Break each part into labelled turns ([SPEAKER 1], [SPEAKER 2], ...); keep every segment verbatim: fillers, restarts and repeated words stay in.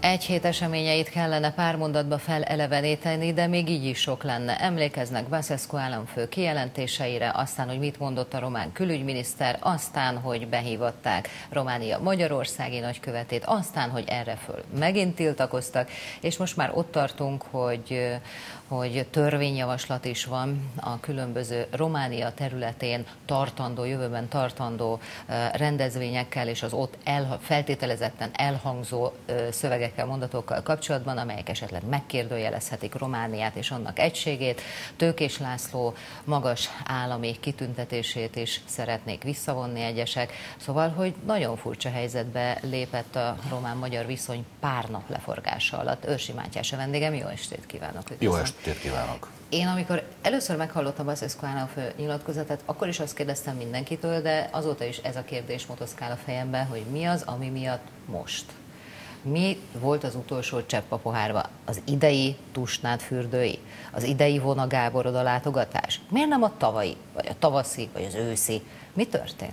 [SPEAKER 1] Egy hét eseményeit kellene pár mondatba feleleveníteni, de még így is sok lenne. Emlékeznek Basescu államfő kijelentéseire, aztán, hogy mit mondott a román külügyminiszter, aztán, hogy behívották Románia magyarországi nagykövetét, aztán, hogy erre föl megint tiltakoztak, és most már ott tartunk, hogy, hogy törvényjavaslat is van a különböző Románia területén tartandó, jövőben tartandó rendezvényekkel és az ott el, feltételezetten elhangzó szövegekkel, mondatokkal kapcsolatban, amelyek esetleg megkérdőjelezhetik Romániát és annak egységét. Tőkés László magas állami kitüntetését is szeretnék visszavonni egyesek. Szóval, hogy nagyon furcsa helyzetbe lépett a román-magyar viszony pár nap leforgása alatt. Őrsi Mátyás a vendégem, jó estét kívánok!
[SPEAKER 2] Jó estét kívánok!
[SPEAKER 1] Én amikor először meghallottam Basescu államfő nyilatkozatát, akkor is azt kérdeztem mindenkitől, de azóta is ez a kérdés motoszkál a fejemben, hogy mi az, ami miatt most? Mi volt az utolsó csepp a pohárba? Az idei Tusnád fürdői? Az idei Vona Gábor oda látogatás? Miért nem a tavalyi, vagy a tavaszi, vagy az őszi? Mi történt?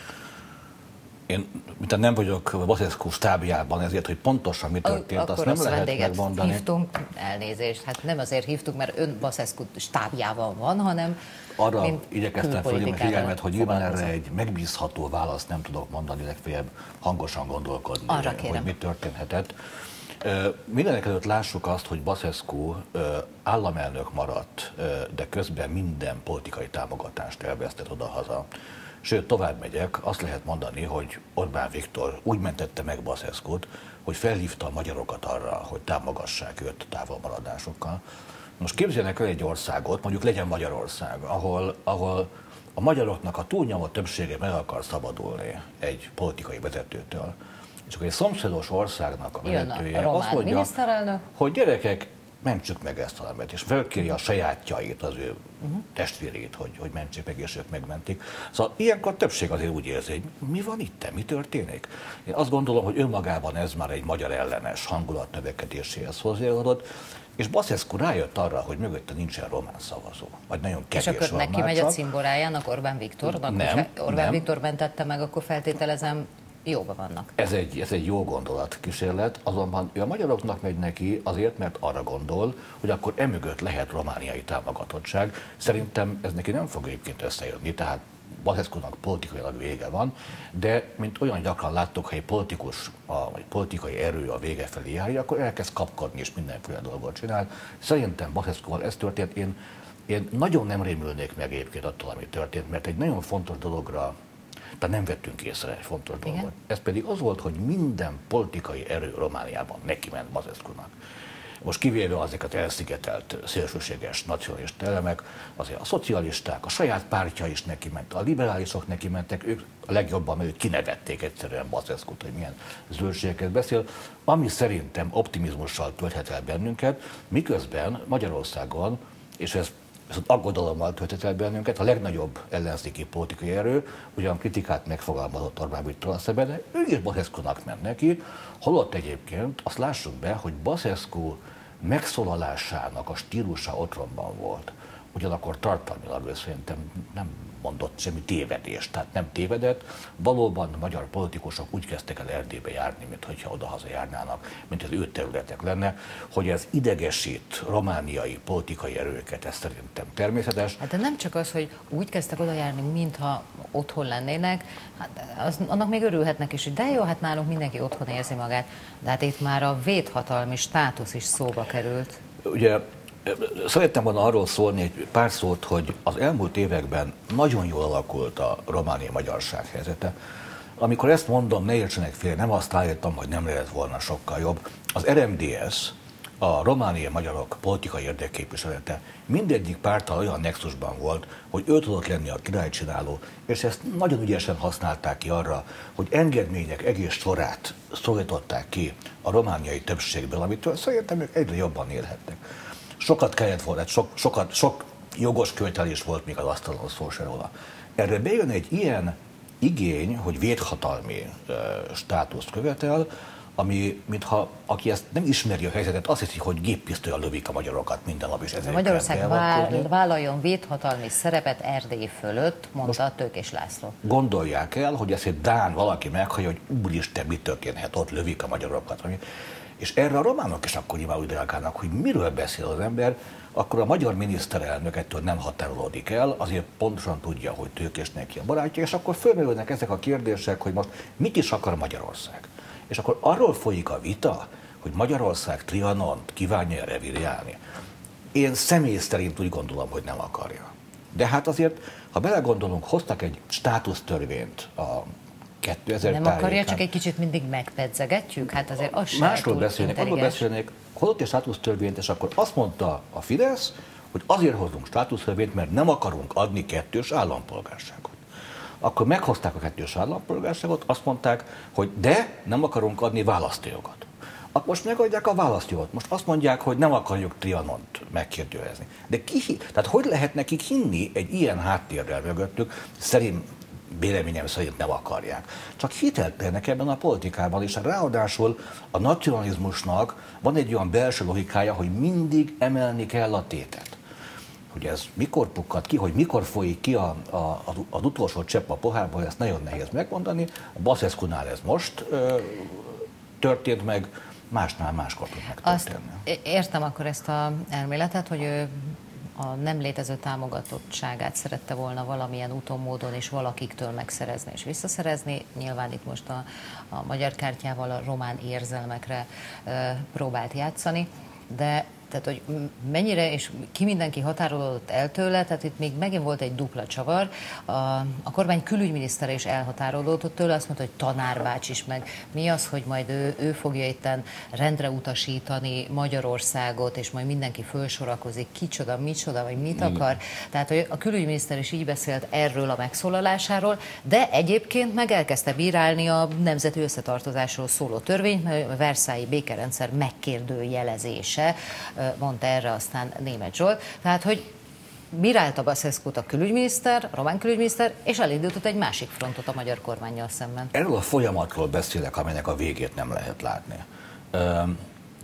[SPEAKER 2] Én mint nem vagyok Basescu stábjában, ezért, hogy pontosan mi történt,
[SPEAKER 1] Akkor
[SPEAKER 2] azt nem lehet megmondani.
[SPEAKER 1] Hívtunk, elnézést, hát nem azért hívtuk, mert ön Basescu stábjában van, hanem
[SPEAKER 2] arra igyekeztem fölhívni a figyelmet, hogy nyilván erre egy megbízható választ nem tudok mondani, legfeljebb hangosan gondolkodni,
[SPEAKER 1] arra
[SPEAKER 2] hogy mi történhetett. Mindenekelőtt lássuk azt, hogy Basescu államelnök maradt, de közben minden politikai támogatást elvesztett odahaza. Sőt, tovább megyek, azt lehet mondani, hogy Orbán Viktor úgy mentette meg Basescut, hogy felhívta a magyarokat arra, hogy támogassák őt távolmaradásokkal. Most képzeljenek el egy országot, mondjuk legyen Magyarország, ahol, ahol a magyaroknak a túlnyomó többsége meg akar szabadulni egy politikai vezetőtől. És akkor egy szomszédos országnak a vezetője azt mondja, hogy gyerekek, mentsük meg ezt a nemet, és felkéri a sajátjait, az ő uh-huh. testvérét, hogy, hogy mentsék meg, és ők megmentik. Szóval ilyenkor többség azért úgy érzi, hogy mi van itt, mi történik? Én azt gondolom, hogy önmagában ez már egy magyar ellenes hangulat növekedéséhez hozzájárulott, és Basescu rájött arra, hogy mögötte nincsen román szavazó, vagy nagyon kevés.
[SPEAKER 1] És akkor neki megy a cimborájának Orbán Viktornak?
[SPEAKER 2] Nem,
[SPEAKER 1] Orbán
[SPEAKER 2] nem.
[SPEAKER 1] Viktor mentette meg, akkor feltételezem, jóban vannak.
[SPEAKER 2] Ez egy, ez egy jó gondolatkísérlet, azonban ő a magyaroknak megy neki azért, mert arra gondol, hogy akkor emögött lehet romániai támogatottság. Szerintem ez neki nem fog egyébként összejönni, tehát Basescunak politikailag vége van, de mint olyan gyakran láttuk, ha egy politikus, a, vagy politikai erő a vége felé járja, akkor elkezd kapkodni és mindenféle dolgot csinál. Szerintem Basescuval ez történt. Én, én nagyon nem rémülnék meg egyébként attól, ami történt, mert egy nagyon fontos dologra tehát nem vettünk észre egy fontos
[SPEAKER 1] Igen.
[SPEAKER 2] dolgot. Ez pedig az volt, hogy minden politikai erő Romániában neki ment Basescunak. Most kivéve azokat elszigetelt szélsőséges nacionalista elemek, azért a szocialisták, a saját pártja is neki ment, a liberálisok neki mentek, ők a legjobban, mert ők kinevették egyszerűen Basescut, hogy milyen zöldségeket beszél, ami szerintem optimizmussal tölthet el bennünket, miközben Magyarországon, és ez viszont aggodalommal töltött el bennünket, a legnagyobb ellenzéki politikai erő, ugyan kritikát megfogalmazott Orbán Viktorral szemben, de ő is Basescunak ment neki, holott egyébként azt lássuk be, hogy Basescu megszólalásának a stílusa otthonban volt. Ugyanakkor tartalmilag ő szerintem nem mondott semmi tévedést, tehát nem tévedett. Valóban a magyar politikusok úgy kezdtek el Erdélybe járni, mintha oda-haza járnának, mint az ő területek lenne, hogy ez idegesít romániai politikai erőket, ez szerintem természetes.
[SPEAKER 1] Hát de nem csak az, hogy úgy kezdtek oda járni, mintha otthon lennének, hát az, annak még örülhetnek is, hogy de jó, hát nálunk mindenki otthon érzi magát, de hát itt már a védhatalmi státusz is szóba került.
[SPEAKER 2] Ugye, szerettem volna arról szólni egy pár szót, hogy az elmúlt években nagyon jól alakult a romániai magyarság helyzete. Amikor ezt mondom, ne értsenek félre, nem azt állítom, hogy nem lehet volna sokkal jobb. Az er em dé es, a romániai magyarok politikai érdekképviselete mindegyik párttal olyan nexusban volt, hogy ő tudott lenni a királycsináló, és ezt nagyon ügyesen használták ki arra, hogy engedmények egész sorát szólították ki a romániai többségből, amitől szerintem ők egyre jobban élhetnek. Sokat kellett volna, sok, sokat, sok jogos követelés volt még az asztalon, szó se róla. Erre bejön egy ilyen igény, hogy védhatalmi uh, státuszt követel, ami, mintha aki ezt nem ismeri a helyzetet, azt hiszi, hogy géppisztollyal lövik a magyarokat minden nap is.
[SPEAKER 1] Magyarország vállaljon védhatalmi szerepet Erdély fölött, mondta most Tőkés László.
[SPEAKER 2] Gondolják el, hogy ezt egy dán valaki meghallja, hogy úristen, mi történhet, ott lövik a magyarokat. És erre a románok is akkor nyilván úgy reagálnak, hogy miről beszél az ember, akkor a magyar miniszterelnök ettől nem határolódik el, azért pontosan tudja, hogy Tőkés neki a barátja, és akkor fölmerülnek ezek a kérdések, hogy most mit is akar Magyarország. És akkor arról folyik a vita, hogy Magyarország Trianont kívánja revírjálni. Én személy szerint úgy gondolom, hogy nem akarja. De hát azért, ha belegondolunk, hoztak egy státusztörvényt a kétezer
[SPEAKER 1] Nem
[SPEAKER 2] tájékán.
[SPEAKER 1] akarja, csak egy kicsit mindig megpedzegetjük? Hát azért az sem
[SPEAKER 2] Másról beszélnék, arról beszélnék, hozott egy státusztörvényt, és akkor azt mondta a Fidesz, hogy azért hozunk státusztörvényt, mert nem akarunk adni kettős állampolgárságot. Akkor meghozták a kettős állampolgárságot, azt mondták, hogy de nem akarunk adni választójogot. Akkor most megadják a választójogot. Most azt mondják, hogy nem akarjuk Trianont megkérdőjelezni. De ki, tehát hogy lehet nekik hinni egy ilyen háttérrel mögöttük, szerint véleményem szerint nem akarják. Csak hiteltelenek ebben a politikában, és ráadásul a nacionalizmusnak van egy olyan belső logikája, hogy mindig emelni kell a tétet. Hogy ez mikor pukkad ki, hogy mikor folyik ki a, a, az utolsó csepp a pohárból, ezt nagyon nehéz megmondani. A Basescu-nál ez most ö, történt meg, másnál máskor tud megtörténni.
[SPEAKER 1] Azt értem akkor ezt az elméletet, hogy ő a nem létező támogatottságát szerette volna valamilyen úton, módon és valakiktől megszerezni és visszaszerezni. Nyilván itt most a, a magyar kártyával a román érzelmekre e, próbált játszani, de tehát, hogy mennyire és ki mindenki határolódott el tőle, tehát itt még megint volt egy dupla csavar. A, a kormány külügyminisztere is elhatárolódott tőle, azt mondta, hogy tanárbács is, meg mi az, hogy majd ő, ő fogja itten rendre utasítani Magyarországot, és majd mindenki fölsorakozik, kicsoda, micsoda, vagy mit akar. Tehát, hogy a külügyminiszter is így beszélt erről a megszólalásáról, de egyébként meg elkezdte bírálni a nemzeti összetartozásról szóló törvényt, mert a versailles békerendszer megkérdőjelezése, mondta erre aztán Németh Zsolt. Tehát, hogy bírálta Basescu-t a külügyminiszter, a román külügyminiszter, és elindított egy másik frontot a magyar kormánnyal szemben.
[SPEAKER 2] Erről a folyamatról beszélek, aminek a végét nem lehet látni. Um,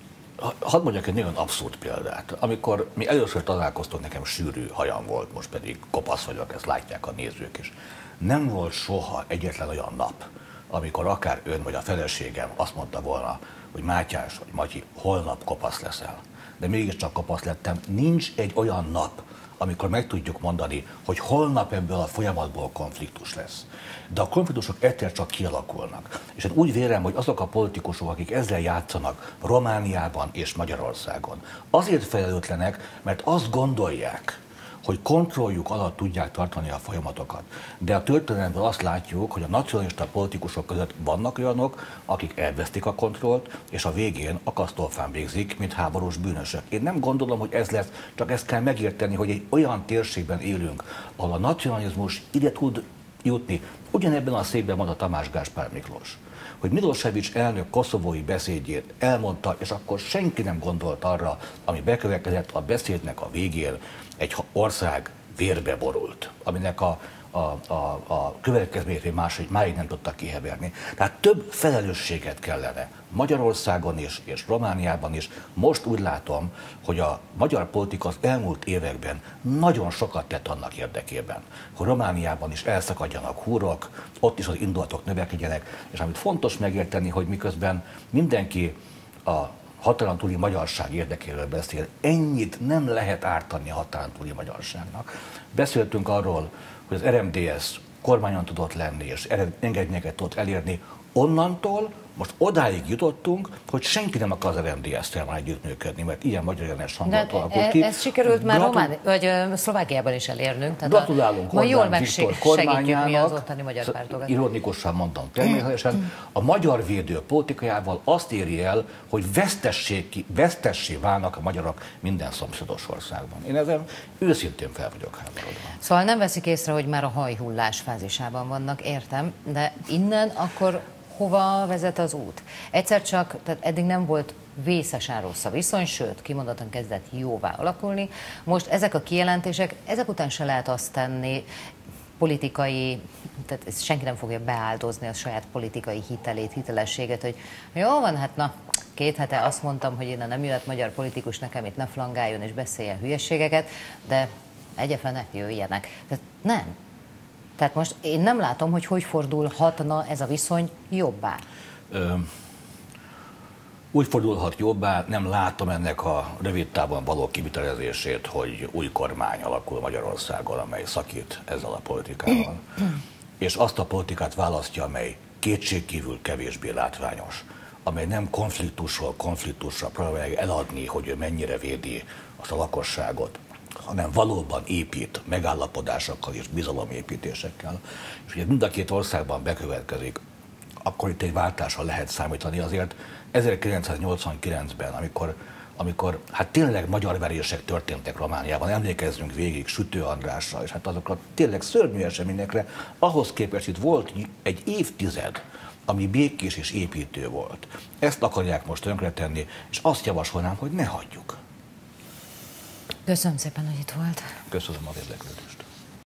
[SPEAKER 2] hadd mondjak egy nagyon abszurd példát. Amikor mi először találkoztunk, nekem sűrű hajam volt, most pedig kopasz vagyok, ezt látják a nézők is. Nem volt soha egyetlen olyan nap, amikor akár ön vagy a feleségem azt mondta volna, hogy Mátyás vagy Matyi, holnap kopasz leszel. De mégiscsak kopasz lettem. Nincs egy olyan nap, amikor meg tudjuk mondani, hogy holnap ebből a folyamatból konfliktus lesz. De a konfliktusok egyszer csak kialakulnak. És én úgy vélem, hogy azok a politikusok, akik ezzel játszanak Romániában és Magyarországon, azért felelőtlenek, mert azt gondolják, hogy kontrolljuk alatt tudják tartani a folyamatokat. De a történelemből azt látjuk, hogy a nacionalista politikusok között vannak olyanok, akik elvesztik a kontrollt, és a végén akasztófán végzik, mint háborús bűnösök. Én nem gondolom, hogy ez lesz, csak ezt kell megérteni, hogy egy olyan térségben élünk, ahol a nacionalizmus ide tud jutni. Ugyanebben a székben van a Tamás Gáspár Miklós, hogy Milosevic elnök koszovói beszédjét elmondta, és akkor senki nem gondolt arra, ami bekövetkezett a beszédnek a végén, egy ország vérbe borult, aminek a, a, a, a következményét máshogy máig nem tudtak kiheverni. Tehát több felelősséget kellene Magyarországon is, és Romániában is. Most úgy látom, hogy a magyar politika az elmúlt években nagyon sokat tett annak érdekében, hogy Romániában is elszakadjanak húrok, ott is az indulatok növekedjenek, és amit fontos megérteni, hogy miközben mindenki a határon túli magyarság érdekéről beszél, ennyit nem lehet ártani a határon túli magyarságnak. Beszéltünk arról, hogy az er em dé es kormányon tudott lenni, és engedményeket tudott elérni. Onnantól most odáig jutottunk, hogy senki nem akar az er em dé es-tel már együttműködni, mert ilyen magyar ellenes hangot alakult ki.
[SPEAKER 1] Ez sikerült már Gratul... Román, vagy uh, Szlovákiában is elérnünk. Tehát
[SPEAKER 2] Gratulálunk
[SPEAKER 1] ma jól
[SPEAKER 2] Viktor kormányának,
[SPEAKER 1] mi az ottani magyar pártokat.
[SPEAKER 2] Ironikusan mondtam természetesen, a magyar védő politikájával azt éri el, hogy vesztessé válnak a magyarok minden szomszédos országban. Én ezen őszintén fel vagyok háborodva.
[SPEAKER 1] Szóval nem veszik észre, hogy már a hajhullás fázisában vannak, értem, de innen akkor hova vezet az út? Egyszer csak, tehát eddig nem volt vészesen rossz a viszony, sőt, kimondottan kezdett jóvá alakulni. Most ezek a kijelentések, ezek után se lehet azt tenni, politikai, tehát ezt senki nem fogja beáldozni a saját politikai hitelét, hitelességet, hogy jó van, hát na, két hete azt mondtam, hogy innen nem jöhet magyar politikus, nekem itt ne flangáljon és beszéljen hülyeségeket, de egyefene jöjjenek. Tehát nem. Tehát most én nem látom, hogy hogy fordulhatna ez a viszony jobbá. Ö,
[SPEAKER 2] Úgy fordulhat jobbá, nem látom ennek a rövid távon való kivitelezését, hogy új kormány alakul Magyarországon, amely szakít ezzel a politikával, és azt a politikát választja, amely kétségkívül kevésbé látványos, amely nem konfliktusról konfliktusra próbálja eladni, hogy ő mennyire védi azt a lakosságot, hanem valóban épít megállapodásokkal és bizalomépítésekkel. És ugye mind a két országban bekövetkezik, akkor itt egy váltásra lehet számítani. Azért ezerkilencszáznyolcvankilencben, amikor, amikor hát tényleg magyar verések történtek Romániában, emlékezzünk végig Sütő Andrásra, és hát azokra tényleg szörnyű eseményekre, ahhoz képest itt volt egy évtized, ami békés és építő volt. Ezt akarják most tönkretenni, és azt javasolnám, hogy ne hagyjuk.
[SPEAKER 1] Köszönöm szépen, hogy itt volt.
[SPEAKER 2] Köszönöm az érdeklődést.